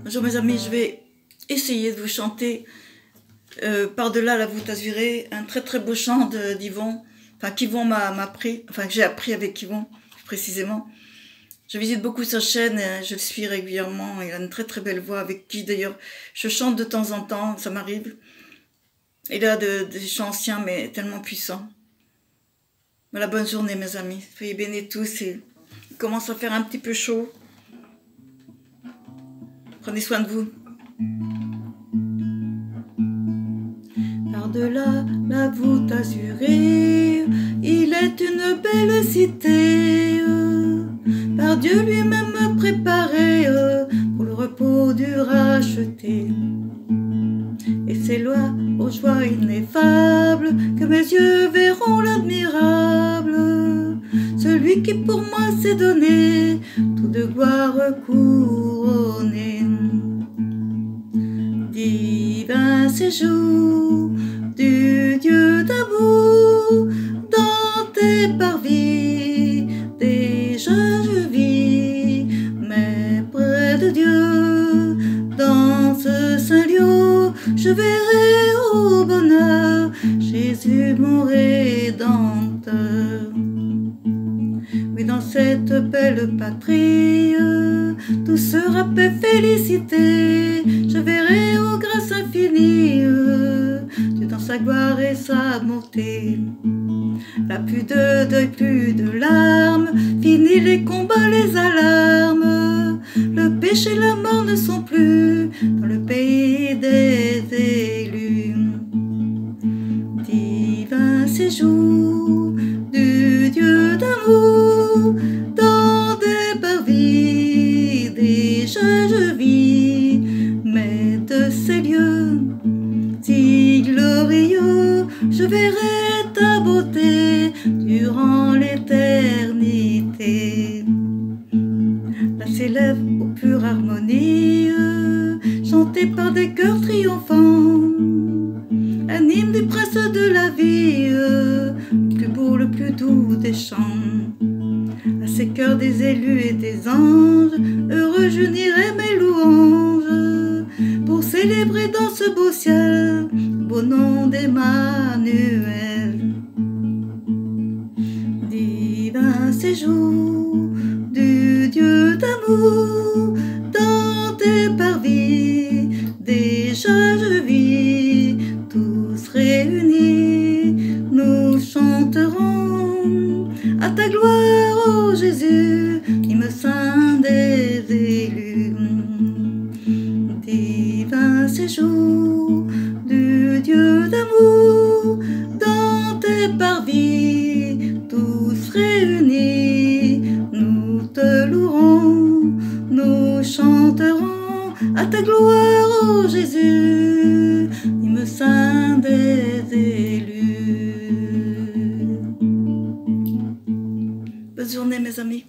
Bonjour mes amis, je vais essayer de vous chanter Par-delà la voûte azurée, un très très beau chant d'Yvon, enfin qu'Yvon m'a appris, enfin que j'ai appris avec Yvon précisément. Je visite beaucoup sa chaîne, je le suis régulièrement, il a une très très belle voix avec qui d'ailleurs je chante de temps en temps, ça m'arrive. Il a des chants anciens mais tellement puissants. Voilà, bonne journée mes amis, soyez bénis tous, il commence à faire un petit peu chaud. Prenez soin de vous. Par-delà la voûte azurée, il est une belle cité, par Dieu lui-même préparée pour le repos du racheté. Et c'est loin aux joies ineffables que mes yeux verront l'admirable, celui qui pour moi s'est donné tout de gloire couronné. Divin séjour du Dieu d'amour, dans tes parvis déjà je vis, mais près de Dieu, dans ce saint lieu, je verrai au bonheur Jésus mon Rédempteur. Oui, dans cette belle patrie, tout sera paix, félicité, je verrai aux grâces infinies Dieu dans sa gloire et sa bonté. Là plus de deuil, plus de larmes, fini les combats, les alarmes, le péché et la mort ne sont plus dans le pays des élus. Divin séjour du Dieu d'amour, dans des parvis déjà je vis, mais de ces lieux si glorieux, je verrai ta beauté durant l'éternité. Là s'élève aux pures harmonies, chanté par des chœurs triomphants, un hymne du prince de la vie, le plus beau, le plus doux des chants. À ces chœurs des élus et des anges, heureux j'unirai mes louanges, pour célébrer dans ce beau ciel le beau nom d'Emmanuel. Divin séjour du Dieu d'amour, dans tes parvis déjà je vis, tous réunis nous chanterons à ta gloire, ô Jésus, hymne saint des élus. Divin séjour du Dieu d'amour, dans tes parvis tous réunis, nous te louerons, nous chanterons à ta gloire, ô Jésus, hymne saint des élus. Bonne journée mes amis.